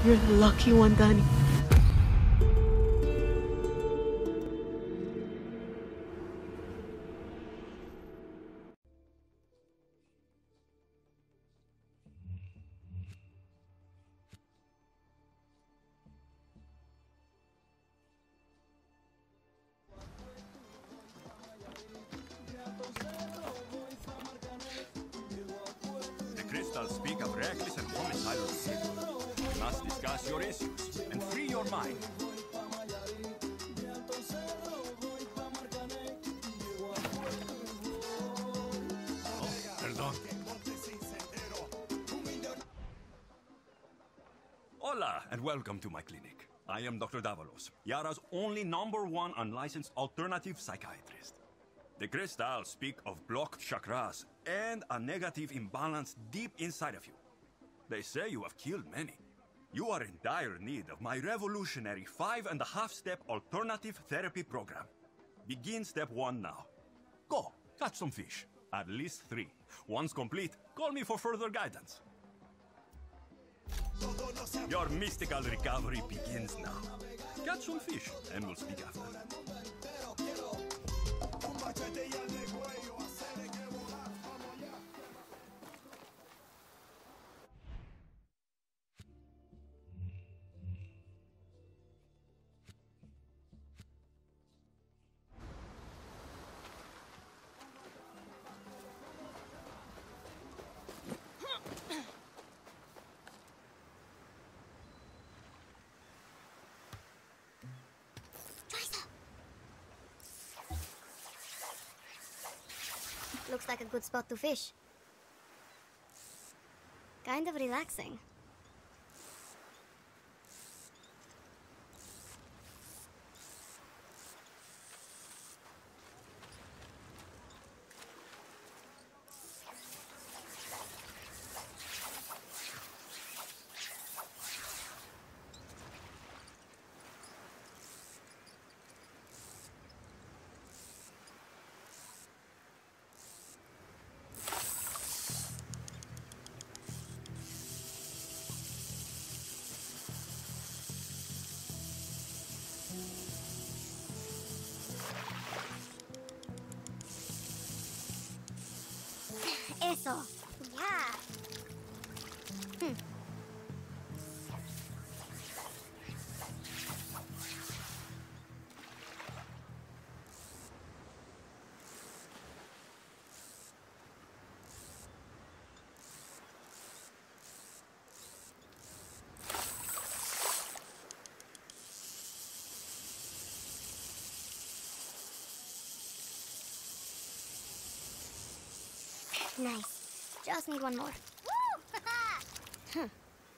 You're the lucky one, Dani. The crystals speak of reckless and homicidal behavior. You must discuss your issues and free your mind. Oh, perdón. Hola, and welcome to my clinic. I am Dr. Davalos, Yara's only #1 unlicensed alternative psychiatrist. The crystals speak of blocked chakras and a negative imbalance deep inside of you. They say you have killed many. You are in dire need of my revolutionary 5.5-step alternative therapy program. Begin step 1 now. Go, catch some fish. At least 3. Once complete, call me for further guidance. Your mystical recovery begins now. Catch some fish, and we'll speak after. Looks like a good spot to fish. Kind of relaxing. Eso. Yeah. Nice. Just need one more. Woo!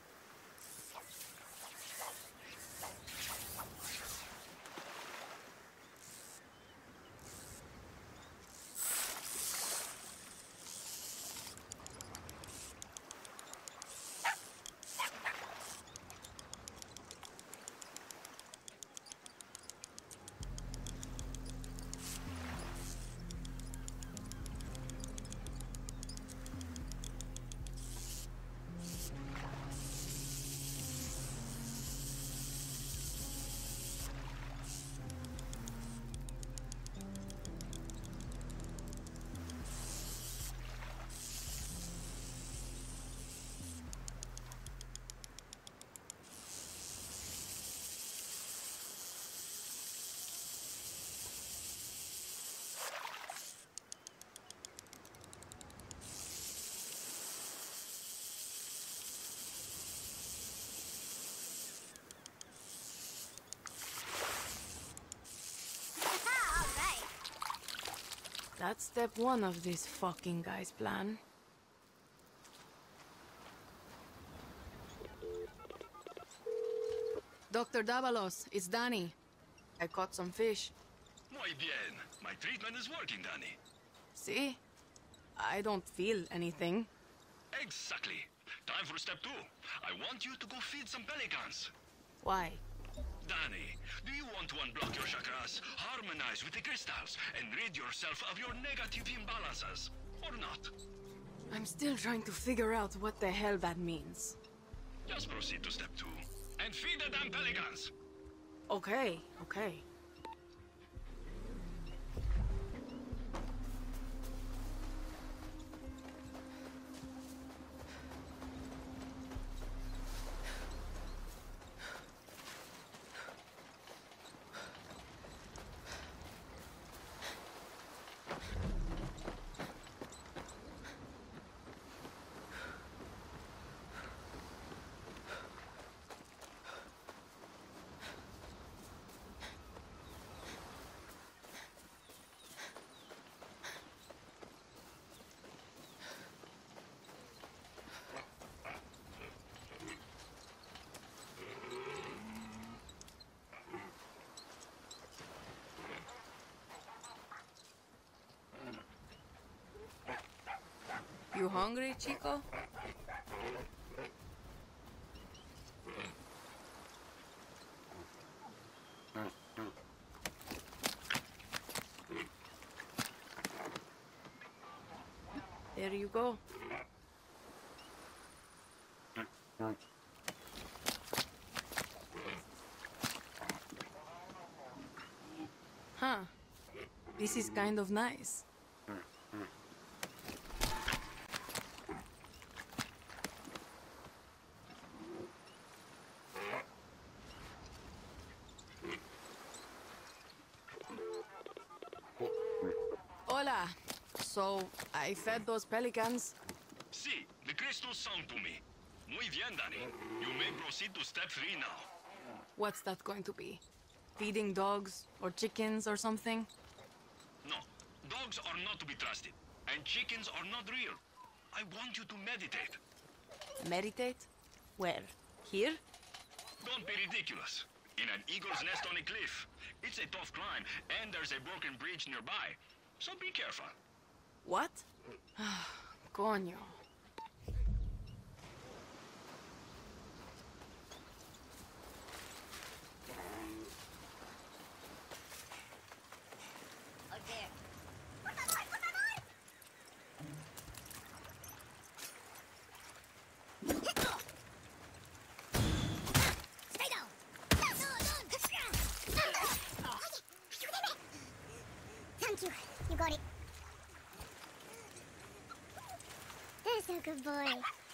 That's step 1 of this fucking guy's plan. Dr. Davalos, it's Dani. I caught some fish. Muy bien. My treatment is working, Dani. See? I don't feel anything. Exactly. Time for step 2. I want you to go feed some pelicans. Why? Dani, do you want to unblock your chakras, harmonize with the crystals, and rid yourself of your negative imbalances? Or not? I'm still trying to figure out what the hell that means. Just proceed to step 2. and feed the damn pelicans. Okay, okay. You hungry, Chico? There you go. Huh. This is kind of nice. Hola. So, I fed those pelicans. See, the crystals sound to me. Muy bien, Dani. You may proceed to step 3 now. What's that going to be? Feeding dogs or chickens or something? No, dogs are not to be trusted, and chickens are not real. I want you to meditate. Meditate? Where? Here? Don't be ridiculous. In an eagle's nest on a cliff. It's a tough climb, and there's a broken bridge nearby. So be careful. What? Coño. Thank you. You got it. That's a good boy.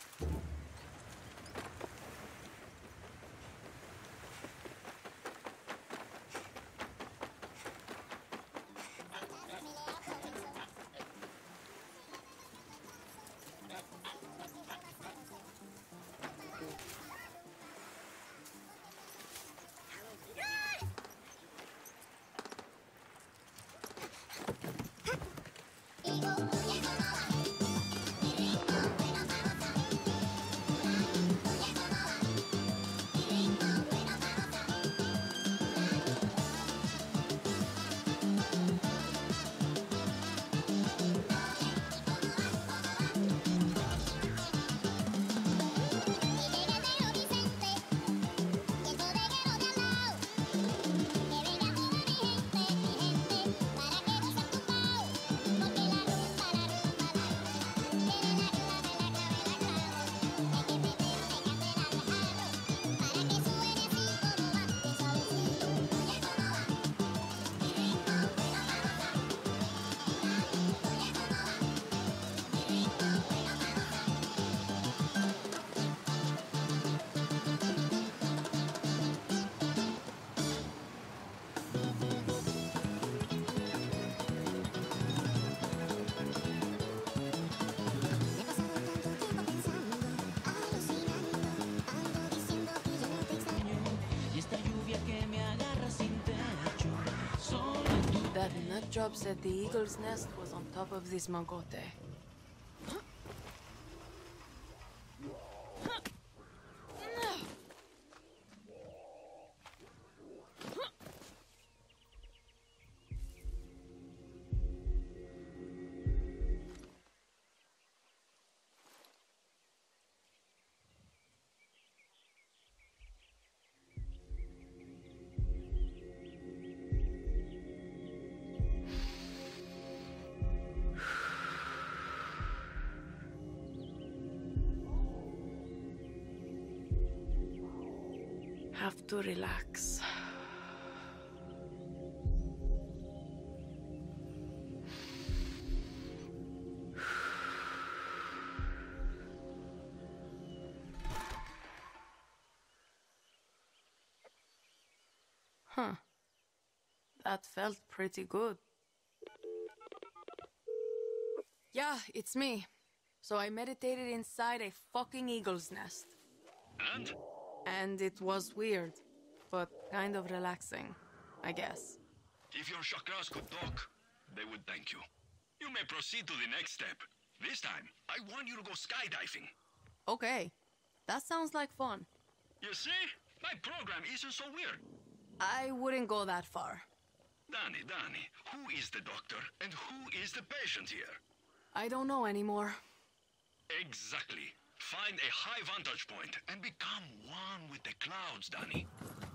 That nut job said the eagle's nest was on top of this magote. have to relax. Huh. That felt pretty good. Yeah, it's me. So I meditated inside a fucking eagle's nest. And? And it was weird, but kind of relaxing, I guess. If your chakras could talk, they would thank you. You may proceed to the next step. This time, I want you to go skydiving. Okay, that sounds like fun. You see? My program isn't so weird. I wouldn't go that far. Dani, who is the doctor and who is the patient here? I don't know anymore. Exactly. Find a high vantage point and become one with the clouds, Dani.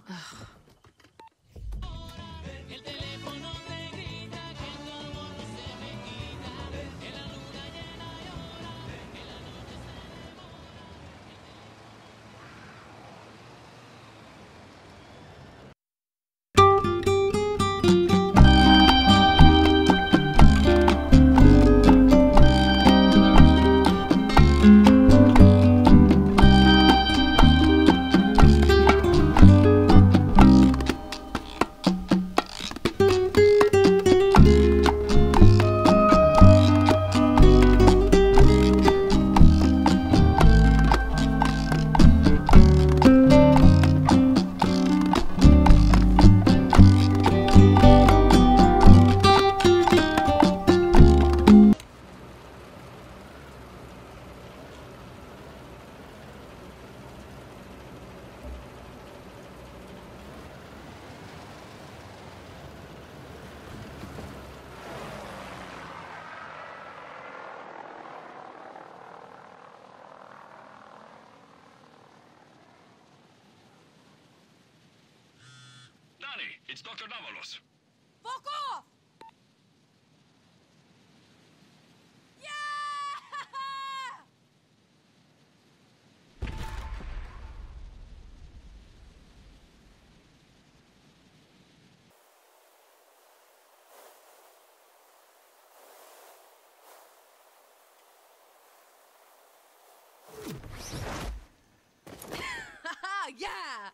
Dani, it's Dr. Davalos. Fuck off! Yeah! Yeah!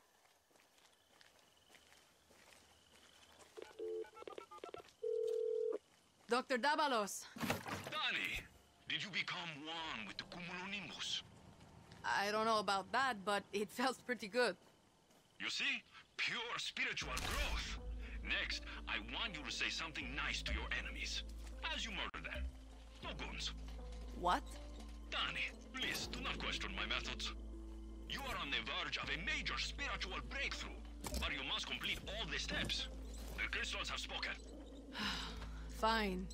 Dr. Davalos. Dani, did you become one with the cumulonimbus? I don't know about that, but it felt pretty good. You see? Pure spiritual growth. Next, I want you to say something nice to your enemies. As you murder them. No guns. What? Dani, please do not question my methods. You are on the verge of a major spiritual breakthrough, but you must complete all the steps. The crystals have spoken. Fine.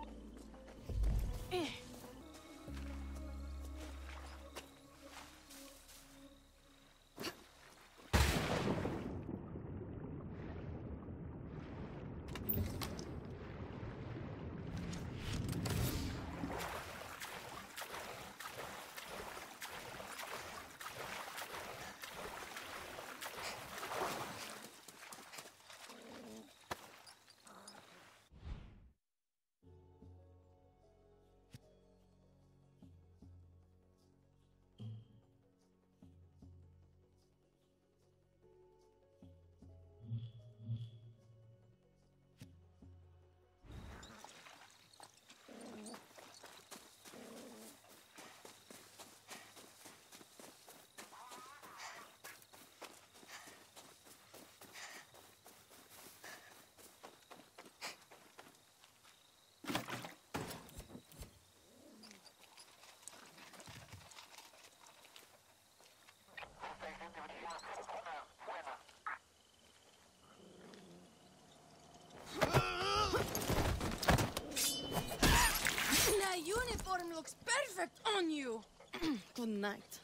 The uniform looks perfect on you. Good night.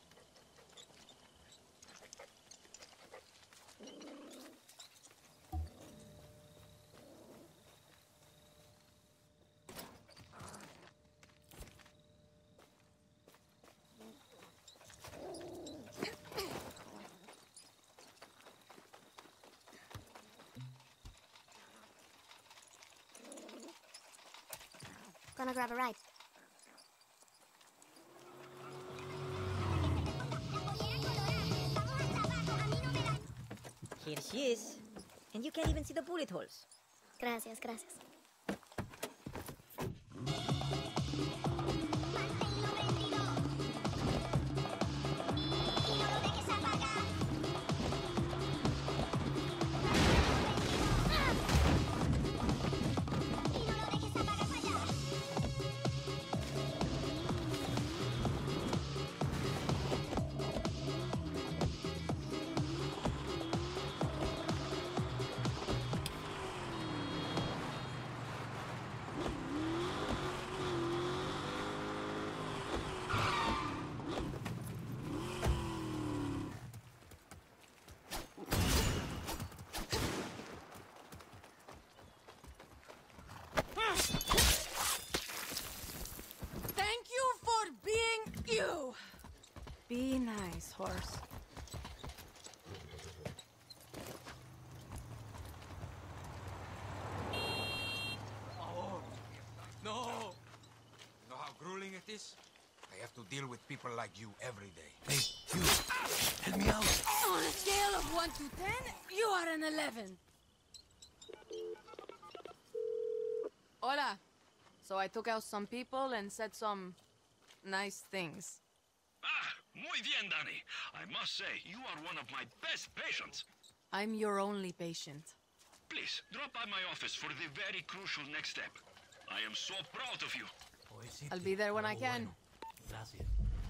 Wanna grab a ride? Here she is. And you can't even see the bullet holes. Gracias, gracias. Thank you for being you! Be nice, horse. No! You know how grueling it is? I have to deal with people like you every day. Hey, you! Help me out! On a scale of 1 to 10, you are an 11. Hola. So I took out some people and said some nice things. Ah, muy bien, Dani. I must say, you are one of my best patients. I'm your only patient. Please, drop by my office for the very crucial next step. I am so proud of you. I'll be there when I can. Gracias.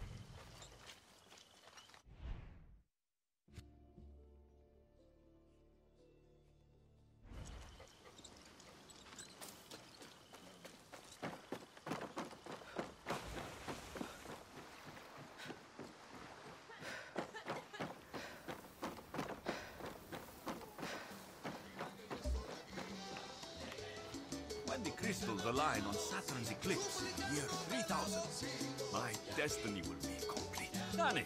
When the crystals align on Saturn's eclipse in the year 3000, my destiny will be complete. Dani!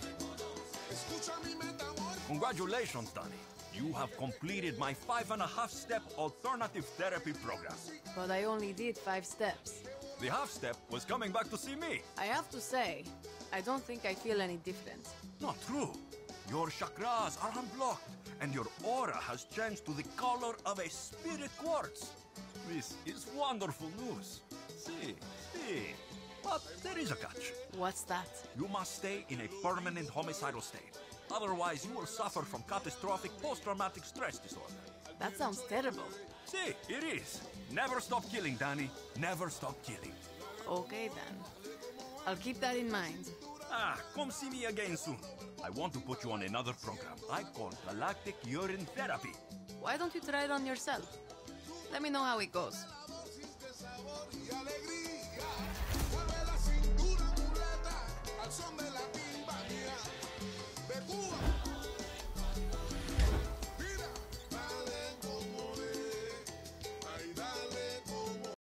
Congratulations, Dani. You have completed my 5.5-step alternative therapy program. But I only did 5 steps. The half-step was coming back to see me. I have to say, I don't think I feel any different. Not true. Your chakras are unblocked, and your aura has changed to the color of a spirit quartz. This is wonderful news. See. But there is a catch. What's that? You must stay in a permanent homicidal state. Otherwise, you will suffer from catastrophic post-traumatic stress disorder. That sounds terrible. See, it is. Never stop killing, Dani. Never stop killing. Okay then. I'll keep that in mind. Come see me again soon. I want to put you on another program I call Galactic Urine Therapy. Why don't you try it on yourself? Let me know how it goes.